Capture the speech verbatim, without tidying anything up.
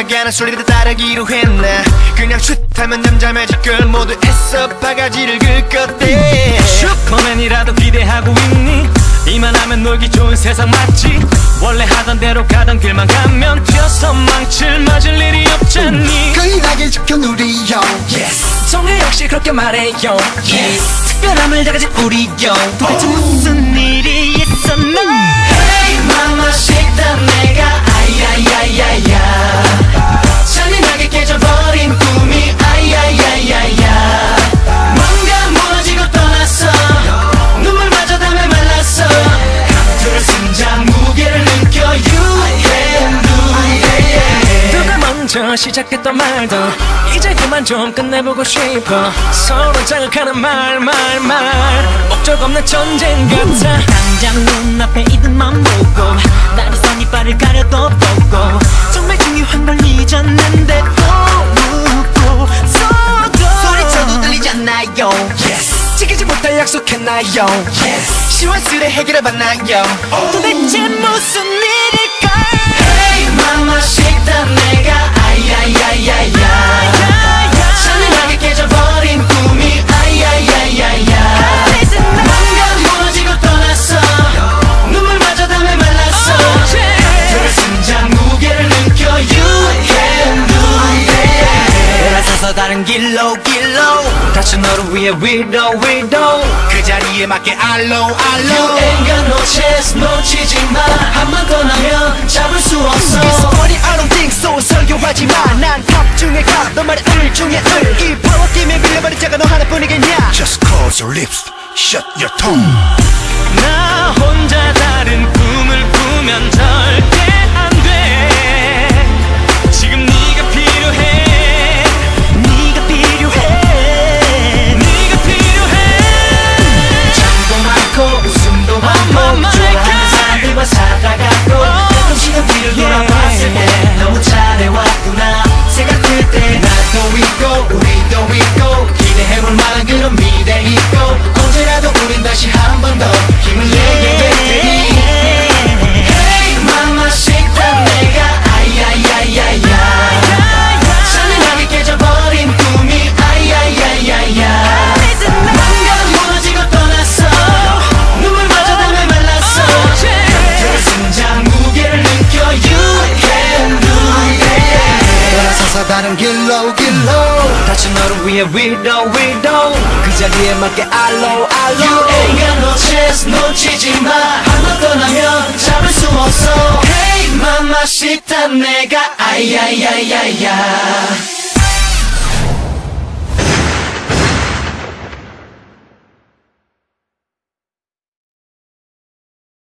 나가는 소리를 따르기로 했네. 그냥 슛하면 남자 매직걸 모두 애써 바가지를 긁었대. 슈퍼맨이라도 기대하고 있니? 이만하면 놀기 좋은 세상 맞지? 원래 하던 대로 가던 길만 가면 튀어서 망칠 맞을 일이 없잖니. 거인하게 지켜누리요. Yes. 정말 역시 그렇게 말해요. Yes. 특별함을 다 가진 우리요. 도대체 무슨 일이 있었나? Hey Mamacita 내가 아야야야야 잔인하게 깨져버린 꿈이 아야야야야 뭔가 무너지고 떠났어. 눈물마저 담에 말랐어. 감투를 심장 무게를 느껴 You can do it. 누가 먼저 시작했던 말도 이제 그만 좀 끝내보고 싶어. 서로 자극하는 말 말 말 목적 없는 전쟁 같아. 당장 눈앞에 이들만 보고 나를 선이빨을 가려도 보고 정말 중요한 걸 잊었는데 또 묻고 서도 소리쳐도 들리지 않나요. Yes. 지키지 못할 약속했나요. Yes. 시원스레 해결해 봤나요. 도대체 무슨 일일까. Hey Mamacita 내가 아야야야야 잔인하게 깨져버린 꿈이 아야야야야 뭔가 무너지고 떠났어. 눈물마저 담에 말랐어. 감투를 심장 무게를 느껴 You can do it. 돌아서서 다른 길로 길로 다시 너를 위해 위로 위로 그 자리에 맞게 알로 알로 You ain't got no chance 놓치지 마. 한 번 떠나면 잡을 수 없어. It's funny I don't think so. 설교하지 마. 난 탑 중에 탑 너 말은 을 중에 을. 이 파워 게임에 밀려버린 자가 너 하나뿐이겠냐. Just close your lips, shut your tongue. 나 혼자 다른 꿈을 꾸면 절대 안 돼. 지금 네가 필요해. 네가 필요해. 네가 필요해. 잠도 많고 웃음도 많고 좋아하는 사람들과 살아가고 가끔씩은 뒤를 돌아봤을 때 너무 잘해왔구나 생각할 때 나도 있고 우리도 있고 기대해볼 만한 그런 미래 있고 언제라도 우린 다시 한 번 더 힘을 내게 될 테니. Hey Mamacita 내가 아야야야야 잔인하게 깨져버린 꿈이 아야야야야 뭔가 무너지고 떠났어. 눈물마저 담에 말랐어. 감투를 심장 무게를 느껴 You can do it. 돌아서서 다른 길로 길로 다시 너를 위해 위로 위로 그 자리에 맞게 알로 알로. You ain't got no chance 놓치지 마. 한 번 떠나면 잡을 수 없어. Hey Mamacita 내가 아야야야야